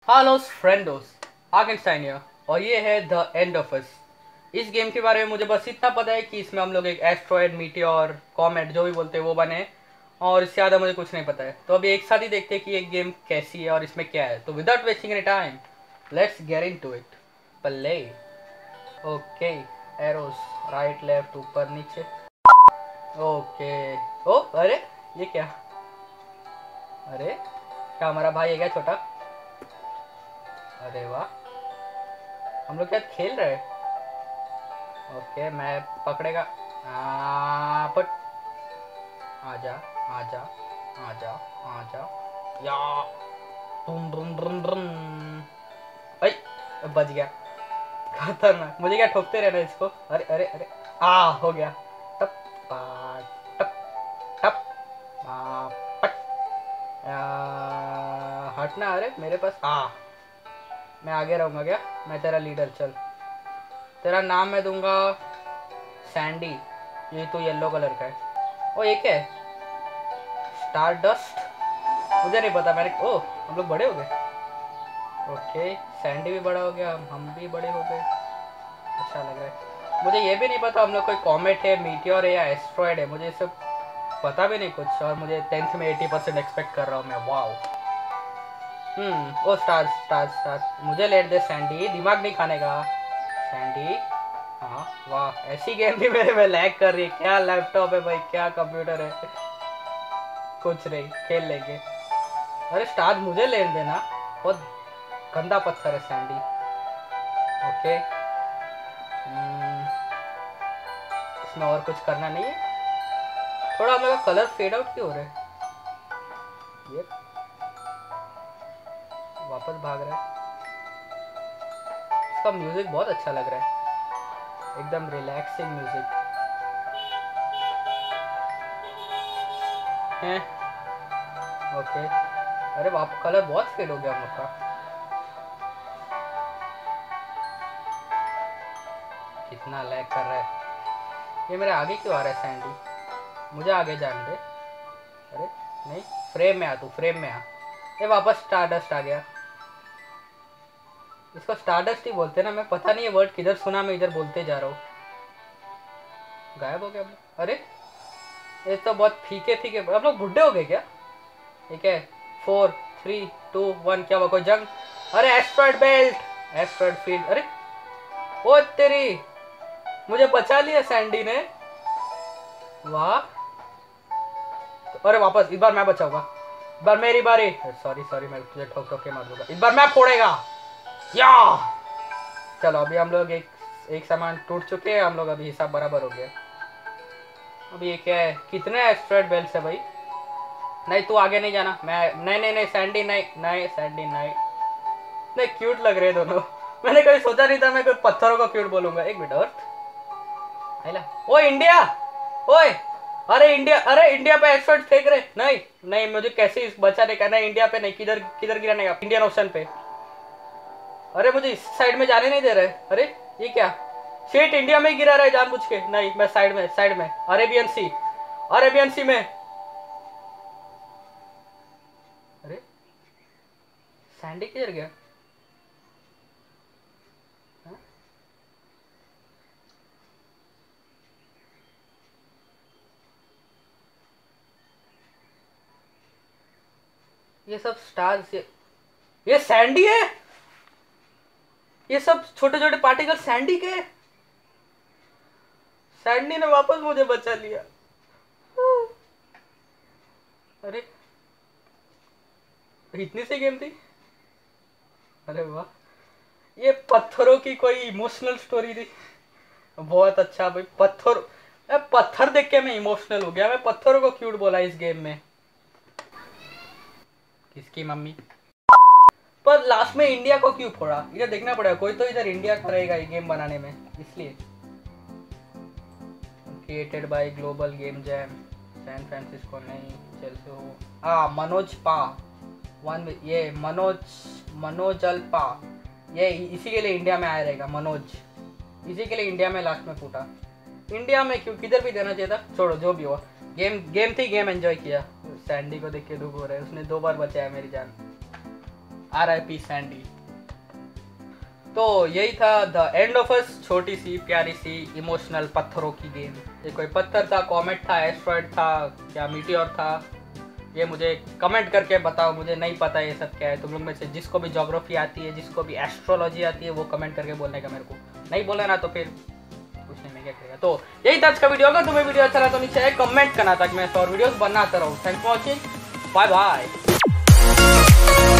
Hello फ्रेंडोस, आर्गेनस्टाइन here और ये है द एंड ऑफ अस। इस गेम के बारे में मुझे बस इतना पता है कि इसमें हम लोग एक एस्ट्रॉयड, मीटियोर, कॉमेट जो भी बोलते हैं वो बने, और इससे ज़्यादा मुझे कुछ नहीं पता है। तो अभी एक साथ ही देखते हैं कि ये गेम कैसी है और इसमें क्या है। तो without wasting any time let's get into it. Play. Okay, arrows right left ऊपर नीचे। ओके। ओ अरे ये क्या? अरे क्या हमारा भाई है क्या छोटा? अरे वाह, हम लोग क्या खेल रहे हैं? ओके, मैं पकड़ेगा। पट। आजा आजा आजा आजा या। तुम ड्रम ड्रम ड्रम। ऐ, बच गया। खतरनाक, मुझे क्या ठोकते रहना इसको। अरे अरे अरे, हो गया। टप पा टप टप पट। हटना। अरे मेरे पास मैं आगे रहूंगा क्या? मैं तेरा लीडर। चल, तेरा नाम मैं दूंगा सैंडी। ये तो येलो कलर का है। ओ ये क्या है? Star dust. मुझे नहीं पता। मैंने हम लोग बड़े हो गए। ओके, सैंडी भी बड़ा हो गया, हम भी बड़े हो गए। अच्छा लग रहा है। मुझे ये भी नहीं पता हम लोग कोई कॉमेट है, मीटियोर है या एस्ट्रॉयड है। मुझे ये सब पता भी नहीं कुछ, और मुझे 10th में 80% एक्सपेक्ट कर रहा हूँ मैं। वाओ। ओ स्टार स्टार स्टार। मुझे लेट दे सैंडी, दिमाग नहीं खाने का। सैंडी। हाँ वाह, ऐसी गेम भी मेरे में लैग कर रही है। क्या लैपटॉप है भाई, क्या कंप्यूटर है। कुछ नहीं, खेल लेंगे। अरे स्टार मुझे लेने देना। बहुत गंदा पत्थर है सैंडी। ओके। इसमें और कुछ करना नहीं है। थोड़ा हम लोग का कलर फेड आउट क्यों हो रहा है? ये वापस भाग रहा है। इसका म्यूजिक बहुत अच्छा लग रहा है, एकदम रिलैक्सिंग म्यूजिक है। ओके। अरे बाप, कलर बहुत फेड हो गया हम लोग का। कितना लैग कर रहा है। ये मेरे आगे क्यों आ रहा है सैंडी? मुझे आगे जाने दे। अरे नहीं, फ्रेम में आ तू, फ्रेम में आ। ये वापस स्टारडस्ट आ गया। इसको स्टारडस्ट ही बोलते ना। मैं पता नहीं ये वर्ड किधर सुना, मैं इधर बोलते जा रहा हूँ। गायब हो गया। अरे ये तो बहुत फीके फीके। अब लोग बुढ़े हो गए क्या? ठीक है। 4 3 2 1। क्या हुआ, कोई जंग? अरे एस्ट्रॉयड बेल्ट, एस्ट्रॉयड फील्ड। अरे ओ तेरी, मुझे बचा लिया सैंडी ने। वाह। अरे वापस, इस बार मैं बचाऊंगा। इस बार मेरी बारी। सॉरी सॉरी, मैं तुझे ठोक ठोक के मार दूंगा। इस बार मैं फोड़ेगा। या। चलो अभी हम लोग एक सामान टूट चुके हैं। हम लोग अभी हिसाब बराबर हो गया। अभी ये क्या है? कितने एस्ट्रॉयड बेल्ट है भाई? नहीं तू आगे नहीं जाना। मैं नहीं नहीं नहीं सैंडी नहीं नहीं सैंडी नहीं। नहीं, क्यूट लग रहे दोनों। मैंने कभी सोचा नहीं था मैं कोई पत्थरों को क्यूट बोलूंगा। एक मिनट। अर्थ। ओ इंडिया। ओए। अरे इंडिया, अरे इंडिया पे एस्ट्रॉयड फेंक रहे। नहीं नहीं, मुझे कैसे इस बचाने का। नहीं इंडिया पे नहीं, किधर किधर गिराने का? इंडियन ओशन पे। अरे मुझे इस साइड में जाने नहीं दे रहे। अरे ये क्या? शीट, इंडिया में ही गिरा रहा है जानबूझ के। नहीं, मैं साइड में, साइड में। अरेबियन सी, अरेबियन सी में। अरे सैंडी किधर गया? हाँ? ये सब स्टार्स, ये सैंडी है। ये सब छोटे छोटे पार्टिकल सैंडी के। सैंडी ने वापस मुझे बचा लिया। अरे इतनी सी गेम थी। अरे वाह, ये पत्थरों की कोई इमोशनल स्टोरी थी। बहुत अच्छा भाई। पत्थर देख के मैं इमोशनल हो गया। मैं पत्थरों को क्यूट बोला इस गेम में। किसकी मम्मी? पर लास्ट में इंडिया को क्यों फोड़ा? इधर देखना पड़ेगा, कोई तो इधर इंडिया का रहेगा ये गेम बनाने में, इसलिए। Created by global game jam, San Francisco. नहीं, चलो मनोज पा वन। ये मनोजल पा, ये इसी के लिए इंडिया में आया रहेगा मनोज। इसी के लिए इंडिया में लास्ट में फूटा। इंडिया में क्यों, किधर भी देना चाहिए था। छोड़ो जो भी हुआ, गेम थी, गेम एंजॉय किया। सैंडी को देख के दुख हो रहा है, उसने 2 बार बचाया मेरी जान। RIP Sandy. तो यही था द एंड ऑफ अस, छोटी सी प्यारी सी इमोशनल पत्थरों की गेम। ये कोई पत्थर था, कॉमेट था, एस्ट्रॉइड था, क्या मीटियोर था, ये मुझे कमेंट करके बताओ, मुझे नहीं पता ये सब क्या है। तुम लोग में से जिसको भी ज्योग्राफी आती है, जिसको भी एस्ट्रोलॉजी आती है, वो कमेंट करके बोलने का। मेरे को नहीं बोले ना तो फिर कुछ नहीं, मैं क्या करेगा। तो यही था आज का वीडियो। अगर तुम्हें वीडियो अच्छा लगा तो नीचे कमेंट करना ताकि मैं और वीडियोस बनाता रहूँ। Thanks for watching, bye bye.